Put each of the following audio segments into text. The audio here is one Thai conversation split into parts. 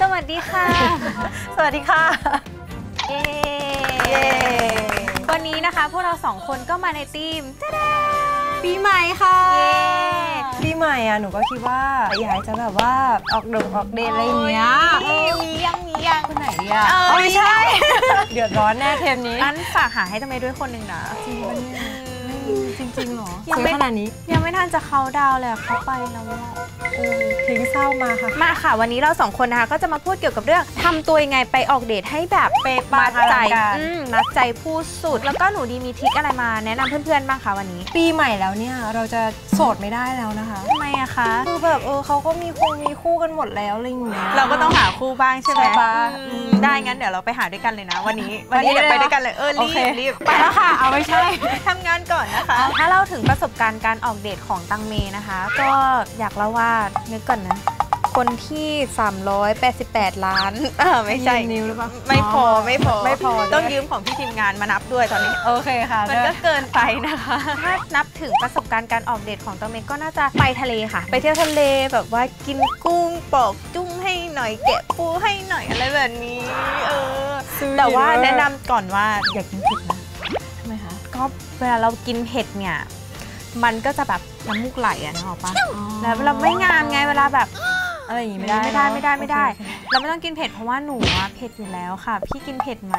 สวัสดีค่ะสวัสดีค่ะเย้วันนี้นะคะพวกเรา2คนก็มาในทีมปีใหม่ค่ะปีใหม่อ่ะหนูก็คิดว่าอยากจะแบบว่าออกเดทอะไรอย่างเงี้ยมียังคนไหนดีอ่ะไม่ใช่ เดือดร้อนแน่เทมนี้งั้นฝากหาให้ทำไมด้วยคนหนึ่งนะจริงปะเนี่ยจริงหรอยังไม่ขนาดนี้ยังไม่ทันจะเขาดาวเลยเขาไปแล้วทิ้งเศร้ามาค่ะมาค่ะวันนี้เรา2คนนะคะก็จะมาพูดเกี่ยวกับเรื่องทำตัวยังไงไปออกเดทให้แบบเป๊ะปังมัดใจผู้สุดแล้วก็หนูดีมีทริคอะไรมาแนะนำเพื่อนๆบ้างคะวันนี้ปีใหม่แล้วเนี่ยเราจะโสดไม่ได้แล้วนะคะทำไมอะคะคือแบบเขาก็มีคู่กันหมดแล้วอะไรอย่างเงี้ยเราก็ต้องหาคู่บ้างใช่ไหมได้งั้นเดี๋ยวเราไปหาด้วยกันเลยนะวันนี้เดี๋ยวไปด้วยกันเลยรีบไปแล้วค่ะเอาไม่ใช่ทำงานก่อนนะคะถ้าเล่าถึงประสบการณ์การออกเดทของตังเมนะคะก็อยากเล่าว่านึกก่อนนะคนที่388ล้านไม่ใช่นิ้วหรือเปล่าไม่พอต้องยืมของพี่ทีมงานมานับด้วยตอนนี้โอเคค่ะมันก็เกินไปนะคะถ้านับถึงประสบการณ์การออกเดทของตังเมก็น่าจะไปทะเลค่ะไปเที่ยวทะเลแบบว่ากินกุ้งปอกจุ้งให้หน่อยแกะปูให้หน่อยอะไรแบบนี้แต่ว่าแนะนำก่อนว่าอย่ากินเผ็ดนะทำไมคะก็เวลาเรากินเผ็ดเนี่ยมันก็จะแบบน้ำมูกไหลอะนึกออกปะแล้วเราไม่งามไงเวลาแบบอะไรอย่างงี้ไม่ได้เราไม่ต้องกินเผ็ดเพราะว่าหนูเผ็ดอยู่แล้วค่ะพี่กินเผ็ดไหม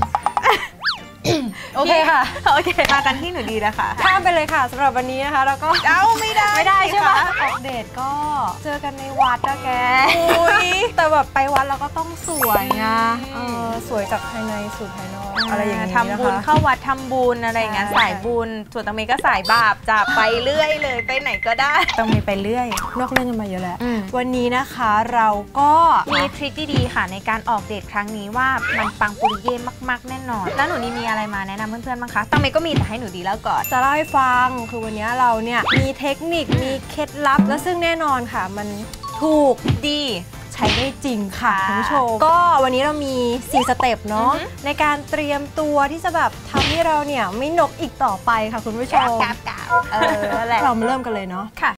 โอเคค่ะโอเคมากันที่หนูดีนะคะข้ามไปเลยค่ะสำหรับวันนี้นะคะเราก็ไม่ได้ใช่ไหมออกเดทก็เจอกันในวัดนะแกแต่แบบไปวัดเราก็ต้องสวยไงสวยจากภายในสู่ภายนอกอะไรอย่างนี้ทำบุญเข้าวัดทำบุญอะไรอย่างเงี้ยสายบุญส่วนตังเมย์ก็สายบาปจะไปเรื่อยเลยไปไหนก็ได้ตังเมย์ไปเรื่อยนอกเรื่องกันมาเยอะแล้ววันนี้นะคะเราก็มีทริคดีๆค่ะในการออกเดทครั้งนี้ว่ามันปังปุริเย่มากๆแน่นอนแล้วหนูนี่มีอะไรมาแนะนำเพื่อนๆบ้างคะตังเมย์ก็มีแต่ให้หนูดีแล้วก่อนจะเล่าให้ฟังคือวันนี้เราเนี่ยมีเทคนิคมีเคล็ดลับและซึ่งแน่นอนค่ะมันถูกดีใช้ได้จริงค่ะคุณผู้ชมก็วันนี้เรามี4สเต็ปเนาะในการเตรียมตัวที่จะแบบทำให้เราเนี่ยไม่นกอีกต่อไปค่ะคุณผู้ชมเรามาเริ่มกันเลยเนาะค่ะ